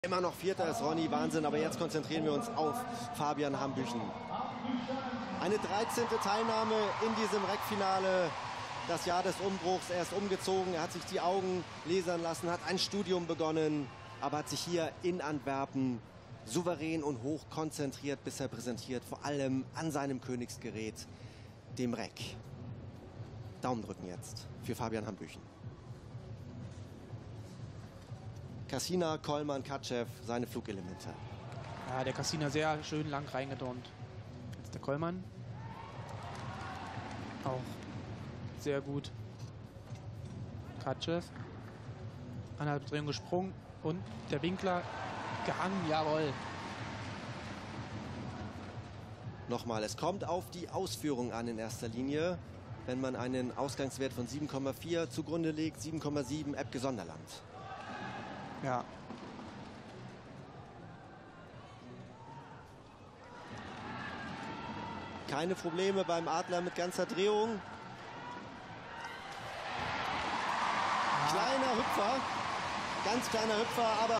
Immer noch Vierter ist Ronny, Wahnsinn, aber jetzt konzentrieren wir uns auf Fabian Hambüchen. Eine 13. Teilnahme in diesem Reckfinale, das Jahr des Umbruchs. Er ist umgezogen, er hat sich die Augen lasern lassen, hat ein Studium begonnen, aber hat sich hier in Antwerpen souverän und hoch konzentriert bisher präsentiert, vor allem an seinem Königsgerät, dem Reck. Daumen drücken jetzt für Fabian Hambüchen. Cassina, Kollmann, Katschew, seine Flugelemente. Ja, der Cassina sehr schön lang reingedornt. Jetzt der Kollmann. Auch sehr gut. Katschew. Eineinhalb Drehung gesprungen. Und der Winkler gehangen, jawohl. Nochmal, es kommt auf die Ausführung an in erster Linie. Wenn man einen Ausgangswert von 7,4 zugrunde legt, 7,7 Epke Sonderland. Ja. Keine Probleme beim Adler mit ganzer Drehung. Kleiner Hüpfer, ganz kleiner Hüpfer, aber